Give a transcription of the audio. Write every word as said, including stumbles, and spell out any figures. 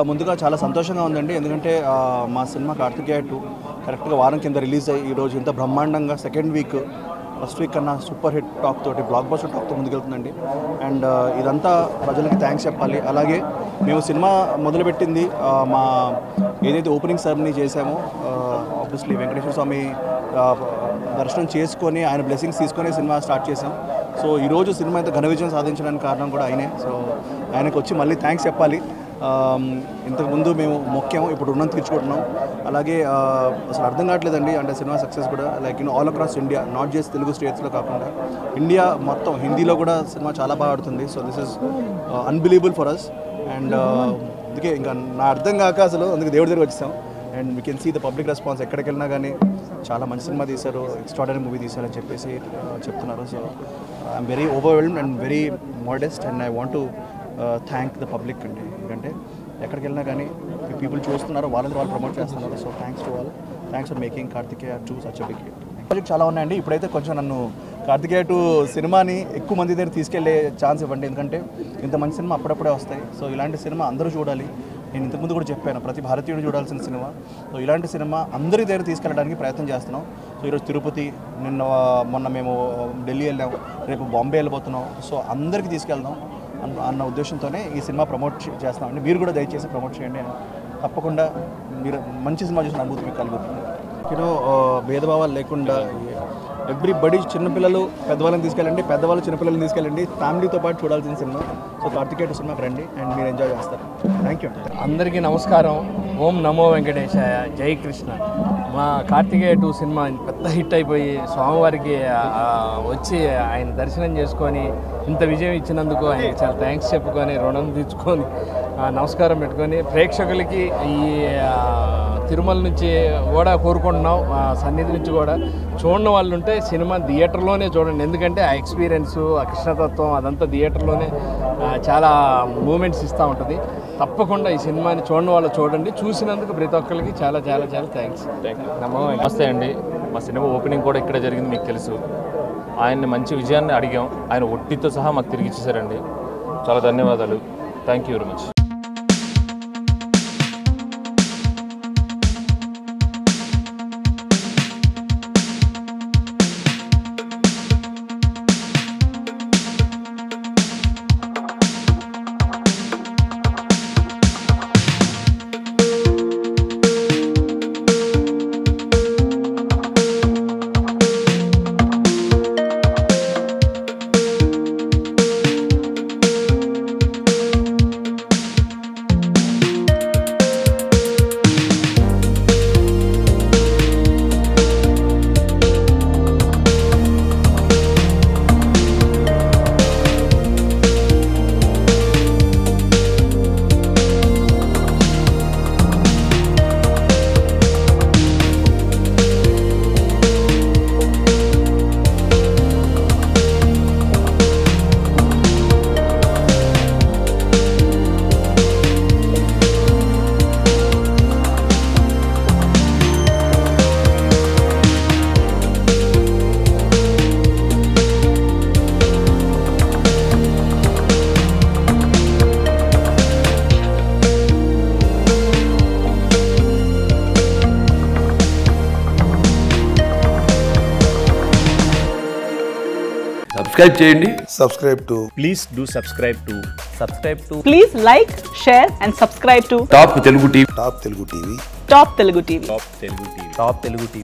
ముందుగా చాలా సంతోషంగా ఉందండి. ఎందుకంటే మా సినిమా కార్తికేయ టూ కరెక్ట్గా వారం కింద రిలీజ్ అయ్యి ఈరోజు ఇంత బ్రహ్మాండంగా సెకండ్ వీక్ ఫస్ట్ వీక్ కన్నా సూపర్ హిట్ టాక్ తోటి బ్లాక్ బస్టర్ టాక్తో ముందుకెళ్తుందండి. అండ్ ఇదంతా ప్రజలకి థ్యాంక్స్ చెప్పాలి. అలాగే మేము సినిమా మొదలుపెట్టింది మా ఏదైతే ఓపెనింగ్ సెరమనీ చేశామో ఆబ్వియస్లీ వెంకటేశ్వర స్వామి దర్శనం చేసుకొని ఆయన బ్లెస్సింగ్స్ తీసుకొని సినిమా స్టార్ట్ చేసాం. సో ఈరోజు సినిమా ఇంత ఘన విజయం సాధించడానికి కారణం కూడా ఆయనే. సో ఆయనకు వచ్చి మళ్ళీ థ్యాంక్స్ చెప్పాలి. ఇంతకుముందు మేము మొక్కాము, ఇప్పుడు రుణం తీర్చుకుంటున్నాం. అలాగే అసలు అర్థం కావట్లేదండి అంటే సినిమా సక్సెస్ కూడా like in all across India, not just Telugu స్టేట్స్లో కాకుండా ఇండియా మొత్తం హిందీలో కూడా సినిమా చాలా బాగా ఆడుతుంది. So this is unbelievable for us. And అందుకే ఇంకా నా అర్థం కాక అసలు అందుకే దేవుడి దగ్గర వచ్చేసాం. And we can see the public response. ఎక్కడికి వెళ్ళినా కానీ చాలా మంచి సినిమా తీశారు, ఎక్స్ట్రాడనరీ మూవీ తీశారని చెప్పేసి చెప్తున్నారు. So I'm very overwhelmed and very modest and I want to thank the public అండి. ఎందుకంటే ఎక్కడికి వెళ్ళినా కానీ పీపుల్ చూస్తున్నారు, వాళ్ళని వాళ్ళు ప్రమోట్ చేస్తున్నారు. So thanks to all, thanks for making Karthikeya two such a big hit. Project చాలా ఉన్నాయండి. ఇప్పుడైతే కొంచెం నన్ను కార్తికేయ టూ సినిమాని ఎక్కువ మంది దగ్గర తీసుకెళ్లే ఛాన్స్ ఇవ్వండి. ఎందుకంటే ఇంత మంచి సినిమా అప్పుడప్పుడే వస్తాయి. సో ఇలాంటి సినిమా అందరూ చూడాలి. నేను ఇంతకుముందు కూడా చెప్పాను, ప్రతి భారతీయుడు చూడాల్సిన సినిమా. సో ఇలాంటి సినిమా అందరి దగ్గర తీసుకెళ్ళడానికి ప్రయత్నం చేస్తున్నాం. సో ఈరోజు తిరుపతి, నిన్న మొన్న మేము ఢిల్లీ వెళ్ళాం, రేపు బాంబే వెళ్ళిపోతున్నాం. సో అందరికీ తీసుకెళ్దాం అన్న ఉద్దేశంతోనే ఈ సినిమా ప్రమోట్ చేస్తామండి. మీరు కూడా దయచేసి ప్రమోట్ చేయండి. తప్పకుండా మీరు మంచి సినిమా చూసిన అనుభూతి మీకు కలుగుతుంది. యూనో భేదభావాలు లేకుండా ఎవ్రీబడి, చిన్నపిల్లలు పెద్దవాళ్ళని తీసుకెళ్ళండి, పెద్దవాళ్ళు చిన్నపిల్లల్ని తీసుకెళ్ళండి. ఫ్యామిలీతో పాటు చూడాల్సిన సినిమా. సో కార్తికేయ టూ సినిమాకి రండి అండ్ మీరు ఎంజాయ్ చేస్తారు. Thank you. అందరికీ నమస్కారం. ఓం నమో వెంకటేశాయ, జై కృష్ణ. మా కార్తికేయ టూ సినిమా పెద్ద హిట్ అయిపోయి స్వామివారికి వచ్చి ఆయన దర్శనం చేసుకొని ఇంత విజయం ఇచ్చినందుకు ఆయనకి చాలా థ్యాంక్స్ చెప్పుకొని రుణం తీర్చుకొని నమస్కారం పెట్టుకొని ప్రేక్షకులకి ఈ తిరుమల నుంచి కూడా కోరుకుంటున్నాం, సన్నిధి నుంచి కూడా చూడని వాళ్ళు ఉంటే సినిమా థియేటర్లోనే చూడండి. ఎందుకంటే ఆ ఎక్స్పీరియన్స్, ఆ కృష్ణతత్వం అదంతా థియేటర్లోనే చాలా మూమెంట్స్ ఇస్తూ ఉంటుంది. తప్పకుండా ఈ సినిమాని చూడని వాళ్ళు చూడండి. చూసినందుకు ప్రతి ఒక్కరికి చాలా చాలా చాలా థ్యాంక్స్. నమస్తే అండి. మా సినిమా ఓపెనింగ్ కూడా ఇక్కడ జరిగింది, మీకు తెలుసు. ఆయన్ని మంచి విజయాన్ని అడిగాం, ఆయన ఒట్టితో సహా మాకు తిరిగి ఇచ్చేసారండి. చాలా ధన్యవాదాలు. Thank you very much. Subscribe చేయండి. Subscribe to please do subscribe to subscribe to please like, share and subscribe to top Telugu TV. Top Telugu TV. Top Telugu TV. Top Telugu TV. Top Telugu TV.